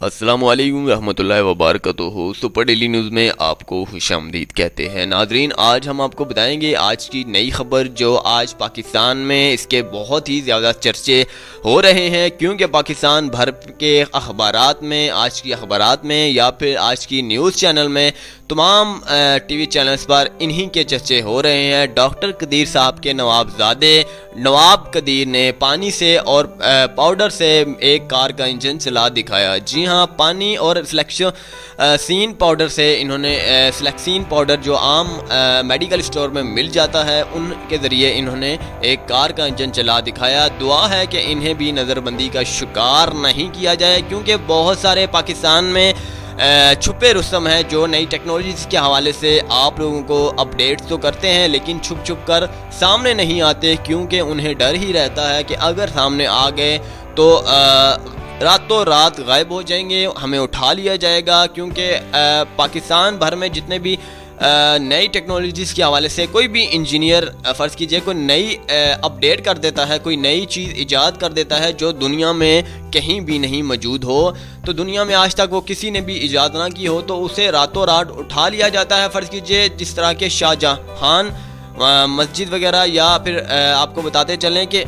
अस्सलामुअलैकुम रहमतुल्लाहि व बरकातुहू। सुपर डेली न्यूज़ में आपको खुशामदीद कहते हैं। नाजरीन, आज हम आपको बताएंगे आज की नई खबर जो आज पाकिस्तान में इसके बहुत ही ज़्यादा चर्चे हो रहे हैं, क्योंकि पाकिस्तान भर के अखबारात में, आज की अखबारात में या फिर आज की न्यूज़ चैनल में, तमाम टीवी चैनल्स पर इन्हीं के चर्चे हो रहे हैं। डॉक्टर कदीर साहब के नवाबजादे नवाब कदीर ने पानी से और पाउडर से एक कार का इंजन चला दिखाया। जी हाँ, पानी और फ्लेक्सीन पाउडर से इन्होंने फ्लेक्सीन पाउडर जो आम मेडिकल स्टोर में मिल जाता है, उनके ज़रिए इन्होंने एक कार का इंजन चला दिखाया। दुआ है कि इन्हें भी नज़रबंदी का शिकार नहीं किया जाए, क्योंकि बहुत सारे पाकिस्तान में छुपे रुस्तम हैं जो नई टेक्नोलॉजीज़ के हवाले से आप लोगों को अपडेट्स तो करते हैं, लेकिन छुप छुप कर सामने नहीं आते, क्योंकि उन्हें डर ही रहता है कि अगर सामने आ गए तो रातों रात गायब हो जाएंगे, हमें उठा लिया जाएगा। क्योंकि पाकिस्तान भर में जितने भी नई टेक्नोलॉजीज़ के हवाले से कोई भी इंजीनियर, फ़र्ज़ कीजिए कोई नई अपडेट कर देता है, कोई नई चीज़ ईजाद कर देता है जो दुनिया में कहीं भी नहीं मौजूद हो, तो दुनिया में आज तक वो किसी ने भी ईजाद ना की हो, तो उसे रातों रात उठा लिया जाता है। फ़र्ज़ कीजिए जिस तरह के शाहजहां मस्जिद वगैरह, या फिर आपको बताते चलें कि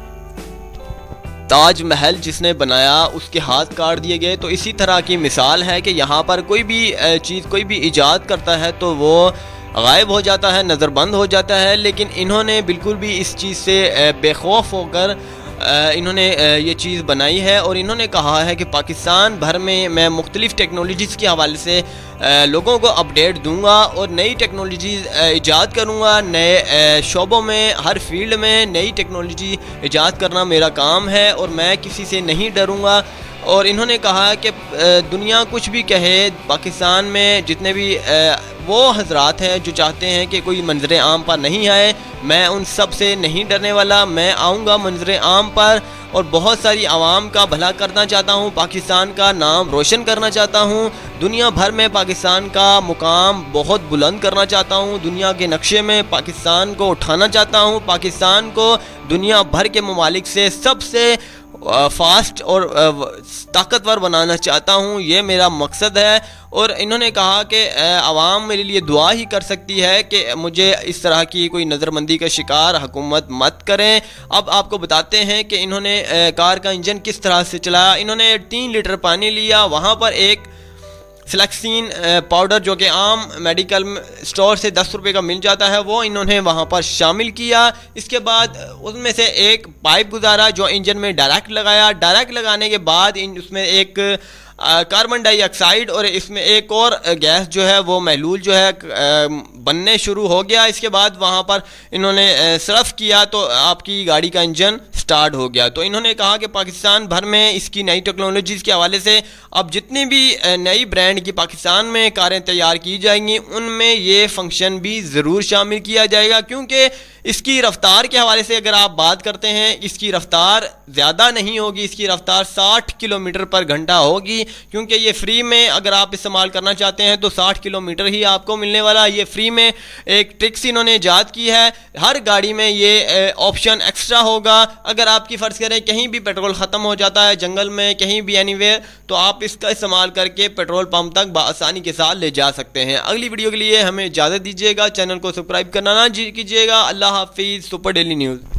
ताजमहल जिसने बनाया उसके हाथ काट दिए गए, तो इसी तरह की मिसाल है कि यहाँ पर कोई भी चीज़, कोई भी ईजाद करता है तो वो गायब हो जाता है, नज़रबंद हो जाता है। लेकिन इन्होंने बिल्कुल भी इस चीज़ से बेखौफ होकर इन्होंने ये चीज़ बनाई है, और इन्होंने कहा है कि पाकिस्तान भर में मैं मुख्तलिफ़ टेक्नोलॉजीज़ के हवाले से लोगों को अपडेट दूंगा और नई टेक्नोलॉजीज़ ईजाद करूंगा। नए शोबों में, हर फील्ड में नई टेक्नोलॉजी ईजाद करना मेरा काम है और मैं किसी से नहीं डरूंगा। और इन्होंने कहा कि दुनिया कुछ भी कहे, पाकिस्तान में जितने भी वो हजरात हैं जो चाहते हैं कि कोई मंजर आम पर नहीं आए, मैं उन सब से नहीं डरने वाला। मैं आऊँगा मंजर आम पर और बहुत सारी आवाम का भला करना चाहता हूँ, पाकिस्तान का नाम रोशन करना चाहता हूँ, दुनिया भर में पाकिस्तान का मुकाम बहुत बुलंद करना चाहता हूँ, दुनिया के नक्शे में पाकिस्तान को उठाना चाहता हूँ, पाकिस्तान को दुनिया भर के ममालिक से सबसे फास्ट और ताकतवर बनाना चाहता हूँ, ये मेरा मकसद है। और इन्होंने कहा कि आवाम मेरे लिए दुआ ही कर सकती है कि मुझे इस तरह की कोई नज़रबंदी का शिकार हुकूमत मत करें। अब आपको बताते हैं कि इन्होंने कार का इंजन किस तरह से चलाया। इन्होंने 3 लीटर पानी लिया, वहाँ पर एक फ्लेक्सीन पाउडर जो कि आम मेडिकल स्टोर से 10 रुपये का मिल जाता है, वो इन्होंने वहाँ पर शामिल किया। इसके बाद उसमें से एक पाइप गुजारा जो इंजन में डायरेक्ट लगाया। डायरेक्ट लगाने के बाद उसमें एक कार्बन डाइऑक्साइड और इसमें एक और गैस जो है वो महलूल जो है बनने शुरू हो गया। इसके बाद वहाँ पर इन्होंने सर्फ किया तो आपकी गाड़ी का इंजन स्टार्ट हो गया। तो इन्होंने कहा कि पाकिस्तान भर में इसकी नई टेक्नोलॉजीज़ के हवाले से अब जितनी भी नई ब्रांड की पाकिस्तान में कारें तैयार की जाएंगी, उनमें ये फंक्शन भी ज़रूर शामिल किया जाएगा। क्योंकि इसकी रफ्तार के हवाले से अगर आप बात करते हैं, इसकी रफ्तार ज़्यादा नहीं होगी, इसकी रफ्तार 60 किलोमीटर पर घंटा होगी। क्योंकि ये फ्री में अगर आप इस्तेमाल करना चाहते हैं तो 60 किलोमीटर ही आपको मिलने वाला। ये फ्री में एक ट्रिक्स इन्होंने ईजाद की है, हर गाड़ी में ये ऑप्शन एक्स्ट्रा होगा। अगर आपकी फ़र्ज़ करें कहीं भी पेट्रोल ख़त्म हो जाता है, जंगल में कहीं भी एनीवेयर, तो आप इसका इस्तेमाल करके पेट्रोल पंप तक बआसानी के साथ ले जा सकते हैं। अगली वीडियो के लिए हमें इजाज़त दीजिएगा, चैनल को सब्सक्राइब करना ना कीजिएगा। अल्लाह हाफिज़। Super Daily news.